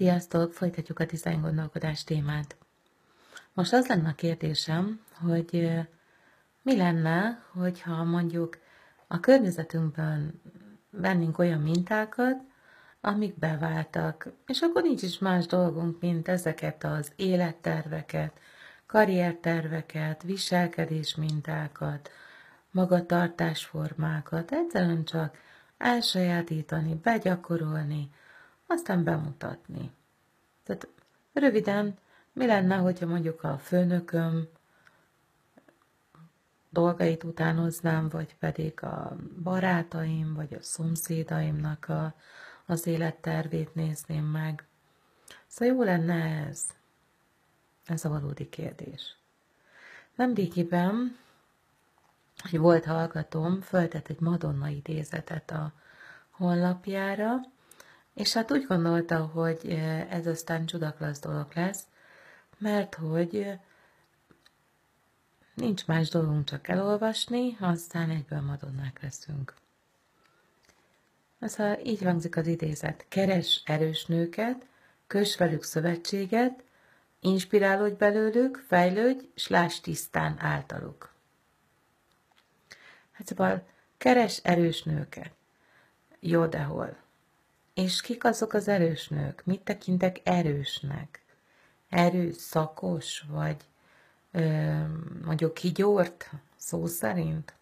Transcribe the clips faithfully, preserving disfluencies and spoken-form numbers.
Sziasztok! Folytatjuk a design gondolkodás témát. Most az lenne a kérdésem, hogy mi lenne, hogyha mondjuk a környezetünkben vennénk olyan mintákat, amik beváltak, és akkor nincs is más dolgunk, mint ezeket az életterveket, karrierterveket, viselkedés mintákat, magatartásformákat, egyszerűen csak elsajátítani, begyakorolni, aztán bemutatni. Tehát röviden, mi lenne, hogyha mondjuk a főnököm dolgait utánoznám, vagy pedig a barátaim, vagy a szomszédaimnak a, az élettervét nézném meg. Szóval jó lenne ez. Ez a valódi kérdés. Nemrégiben egy volt hallgatóm föltett egy Madonna idézetet a honlapjára, és hát úgy gondolta, hogy ez aztán csudaklasz dolog lesz, mert hogy nincs más dolgunk csak elolvasni, aztán egyből Madonnák leszünk. Szóval így hangzik az idézet. Keres erős nőket, köss velük szövetséget, inspirálódj belőlük, fejlődj, s láss tisztán általuk. Hát szóval keres erős nőket. Jó, de hol? És kik azok az erős nők? Mit tekintek erősnek? Erőszakos, vagy ö, mondjuk kigyórt szó szerint?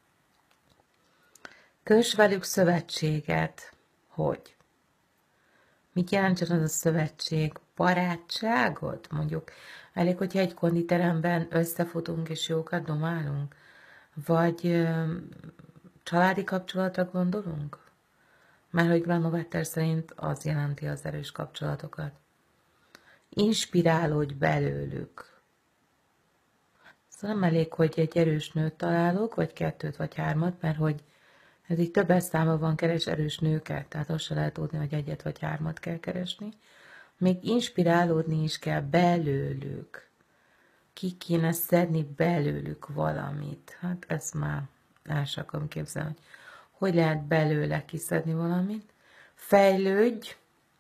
Köss velük szövetséget. Hogy? Mit jelentsen az a szövetség? Barátságot? Mondjuk elég, hogyha egy konditeremben összefutunk és jókat domálunk? Vagy ö, családi kapcsolatra gondolunk? Mert hogy Granovetter szerint az jelenti az erős kapcsolatokat. Inspirálódj belőlük. Szóval nem elég, hogy egy erős nőt találok, vagy kettőt, vagy hármat, mert hogy ez így többes számban van, keres erős nőket, tehát azt se lehet tudni, hogy egyet vagy hármat kell keresni. Még inspirálódni is kell belőlük. Ki kéne szedni belőlük valamit. Hát ezt már el sem akarom képzelni, hogy hogy lehet belőle kiszedni valamit. Fejlődj.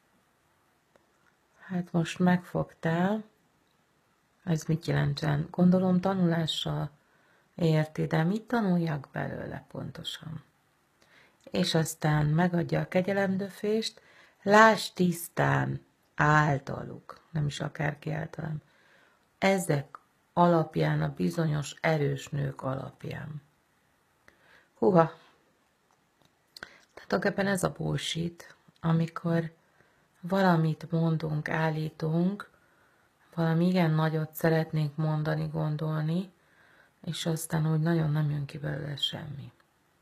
Hát most megfogtál. Ez mit jelentsen? Gondolom tanulással érti, de mit tanuljak belőle pontosan? És aztán megadja a kegyelemdöfést, láss tisztán általuk, nem is akárki általán. Ezek alapján, a bizonyos erős nők alapján. Húha! Tehát ebben ez a bullshit, amikor valamit mondunk, állítunk, valami igen nagyot szeretnénk mondani, gondolni, és aztán úgy nagyon nem jön ki belőle semmi.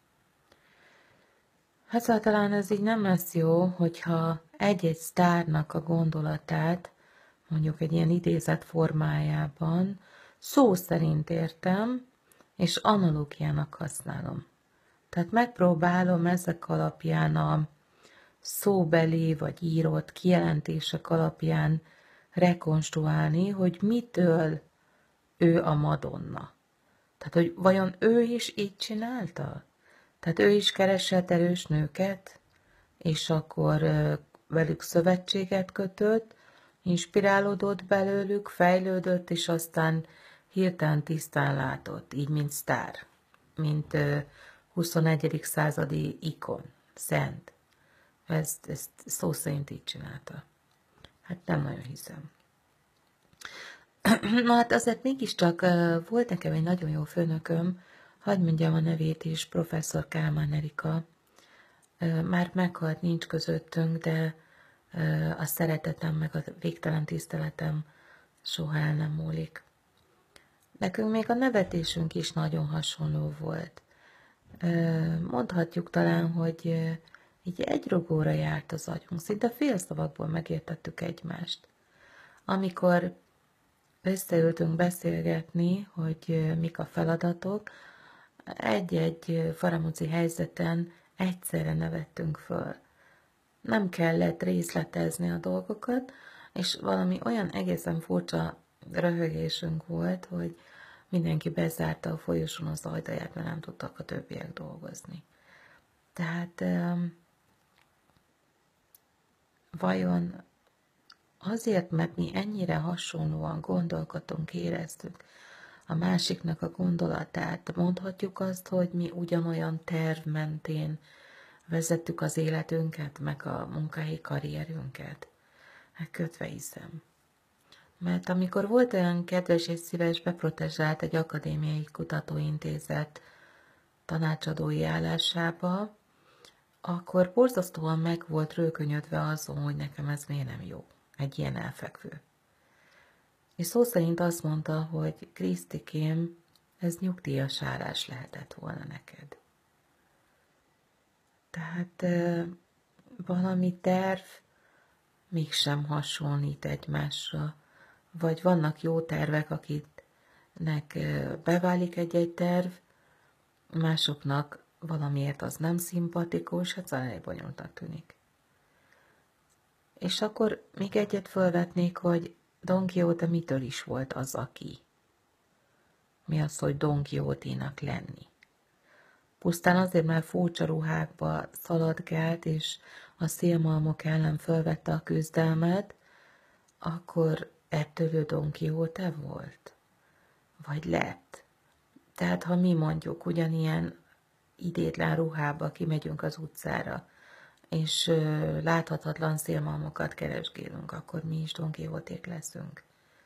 Hát szóval talán ez így nem lesz jó, hogyha egy-egy sztárnak a gondolatát, mondjuk egy ilyen idézet formájában szó szerint értem, és analógiának használom. Tehát megpróbálom ezek alapján a szóbeli vagy írott kijelentések alapján rekonstruálni, hogy mitől ő a Madonna. Tehát, hogy vajon ő is így csinálta? Tehát ő is keresett erős nőket, és akkor velük szövetséget kötött, inspirálódott belőlük, fejlődött, és aztán hirtelen tisztán látott, így mint sztár, mint huszonegyedik századi ikon, szent. Ezt, ezt szó szerint így csinálta. Hát nem nagyon hiszem. Na hát azért mégiscsak volt nekem egy nagyon jó főnököm, hadd mondjam a nevét is, professzor Kálmán Erika. Már meghalt, nincs közöttünk, de a szeretetem meg a végtelen tiszteletem soha el nem múlik. Nekünk még a nevetésünk is nagyon hasonló volt. Mondhatjuk talán, hogy így egy rugóra járt az agyunk, szinte fél szavakból megértettük egymást. Amikor összeültünk beszélgetni, hogy mik a feladatok, egy-egy faramúci helyzeten egyszerre nevettünk föl. Nem kellett részletezni a dolgokat, és valami olyan egészen furcsa röhögésünk volt, hogy mindenki bezárta a folyosón az ajtaját, mert nem tudtak a többiek dolgozni. Tehát vajon Azért, mert mi ennyire hasonlóan gondolkodunk, éreztük a másiknak a gondolatát, mondhatjuk azt, hogy mi ugyanolyan terv mentén vezettük az életünket, meg a munkahelyi karrierünket. Hát kötve hiszem. Mert amikor volt olyan kedves és szíves, beprotezsált egy akadémiai kutatóintézet tanácsadói állásába, akkor borzasztóan meg volt rőkönyödve azon, hogy nekem ez miért nem jó, egy ilyen elfekvő. És szó szerint azt mondta, hogy Krisztikém, ez nyugdíjas állás lehetett volna neked. Tehát valami terv mégsem hasonlít egymásra, vagy vannak jó tervek, akiknek beválik egy-egy terv, másoknak valamiért az nem szimpatikus, hát szóval elég bonyolultnak tűnik. És akkor még egyet fölvetnék, hogy Don Quixote mitől is volt az, aki? Mi az, hogy Don Quixote-nak lenni? Pusztán azért, mert furcsa ruhákba szaladgált, és a szélmalmok ellen fölvette a küzdelmet, akkor ettől ő Don Quixote volt? Vagy lett? Tehát, ha mi mondjuk ugyanilyen idétlen ruhába kimegyünk az utcára, és láthatatlan szélmalmokat keresgélünk, akkor mi is Don Quixoték leszünk.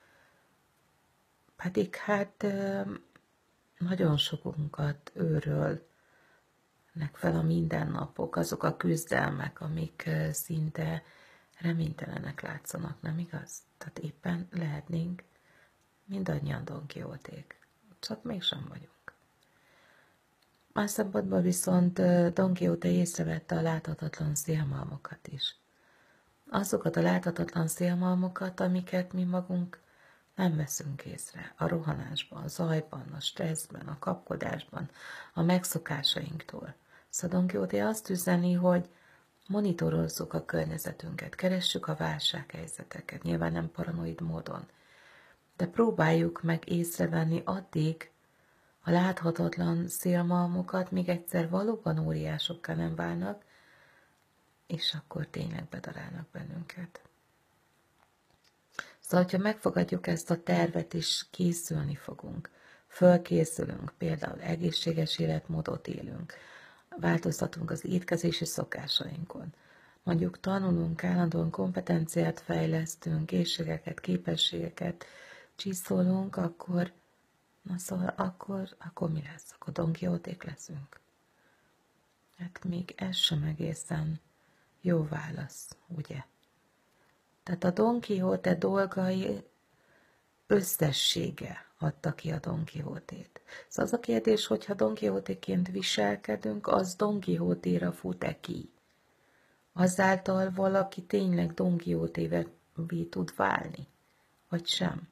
Pedig hát nagyon sokunkat őrölnek fel a mindennapok, azok a küzdelmek, amik szinte reménytelenek látszanak, nem igaz? Tehát éppen lehetnénk mindannyian Don Quixoték, csak mégsem vagyunk. Más szempontból viszont Don Quixote észrevette a láthatatlan szélmalmokat is. Azokat a láthatatlan szélmalmokat, amiket mi magunk nem veszünk észre. A rohanásban, a zajban, a stresszben, a kapkodásban, a megszokásainktól. Szóval Don Quixote azt üzeni, hogy monitorozzuk a környezetünket, keressük a válsághelyzeteket, nyilván nem paranoid módon, de próbáljuk meg észrevenni addig a láthatatlan szélmalmokat, míg egyszer valóban óriásokká nem válnak, és akkor tényleg bedarálnak bennünket. Szóval, ha megfogadjuk ezt a tervet, és készülni fogunk, fölkészülünk, például egészséges életmódot élünk, változtatunk az étkezési szokásainkon, mondjuk tanulunk, állandóan kompetenciát fejlesztünk, készségeket, képességeket csiszolunk, akkor, na szóval akkor, akkor mi lesz? Akkor Don Quixoték leszünk. Hát még ez sem egészen jó válasz, ugye? Tehát a Don Quixote dolgai összessége adta ki a Don Quixote-t. Szóval az a kérdés, hogyha Don Quixote-ként viselkedünk, az Don Quixote-ra fut-e ki? Azáltal valaki tényleg Don Quixote-vé tud válni, vagy sem?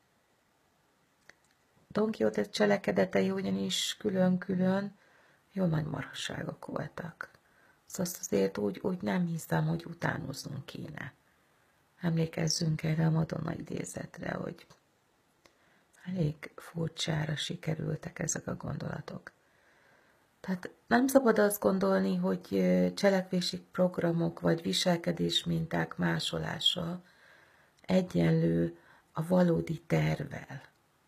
Don Quixote cselekedetei ugyanis külön-külön jó nagy marasságok voltak. Szóval azért úgy, úgy nem hiszem, hogy utánoznunk kéne. Emlékezzünk erre a Madonna idézetre, hogy elég furcsára sikerültek ezek a gondolatok. Tehát nem szabad azt gondolni, hogy cselekvési programok vagy viselkedés minták másolása egyenlő a valódi tervvel.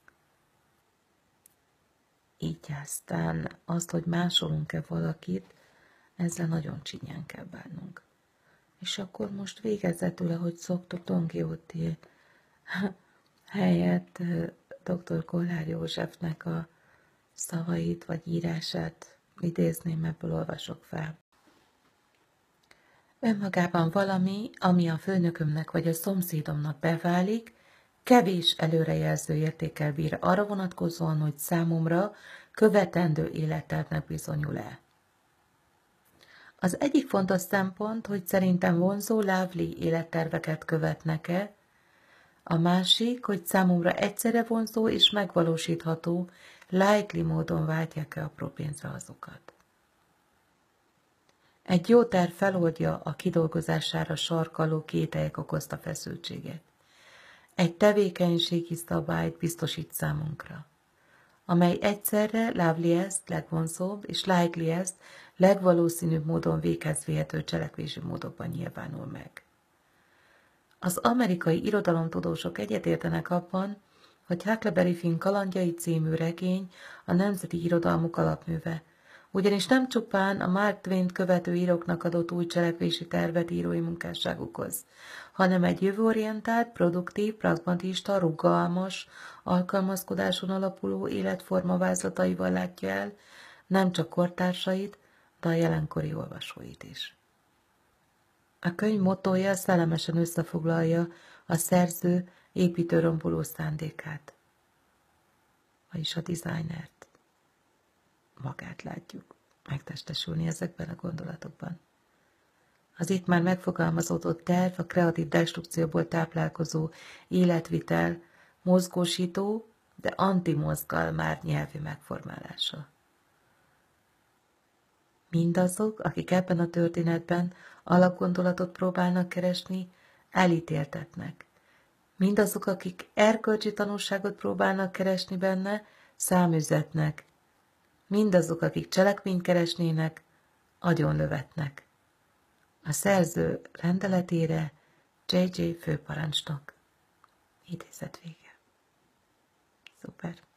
Így aztán azt, hogy másolunk-e valakit, ezzel nagyon csinyán kell bánnunk. És akkor most végezetül, ahogy szoktuk, Don Quixote helyett doktor Kollár Józsefnek a szavait vagy írását idézném, ebből olvasok fel. Önmagában valami, ami a főnökömnek vagy a szomszédomnak beválik, kevés előrejelző értékkel bír arra vonatkozóan, hogy számomra követendő élettervnek bizonyul-e. Az egyik fontos szempont, hogy szerintem vonzó, lovely életterveket követnek-e, a másik, hogy számomra egyszerre vonzó és megvalósítható, likely módon váltják-e apró pénzre azokat. Egy jó terv feloldja a kidolgozására sarkaló kételyek okozta feszültséget. Egy tevékenységi szabályt biztosít számunkra, amely egyszerre loveliest, legvonzóbb, és likeliest, legvalószínűbb módon véghez vihető cselekvési módokban nyilvánul meg. Az amerikai irodalomtudósok egyetértenek abban, hogy Huckleberry Finn kalandjai című regény a nemzeti irodalmuk alapműve, ugyanis nem csupán a Mark Twain-t követő íróknak adott új cselekvési tervet írói munkásságukhoz, hanem egy jövőorientált, produktív, pragmatista, rugalmas, alkalmazkodáson alapuló életforma vázlataival látja el nem csak kortársait, de a jelenkori olvasóit is. A könyv mottója szellemesen összefoglalja a szerző építőromboló szándékát, vagyis a designert. Magát látjuk megtestesülni ezekben a gondolatokban. Az itt már megfogalmazódott terv a kreatív destrukcióból táplálkozó életvitel mozgósító, de antimozgalmár nyelvi megformálása. Mindazok, akik ebben a történetben alapgondolatot próbálnak keresni, elítéltetnek. Mindazok, akik erkölcsi tanulságot próbálnak keresni benne, számüzetnek. Mindazok, akik cselekményt keresnének, agyonlövetnek. A szerző rendeletére jé jé főparancsnok. Idézet vége. Szuper.